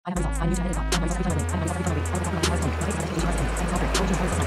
I have results. I am new to analytics. I am research analytics. I am research analytics. I am research analytics. I am research analytics. I am research analytics.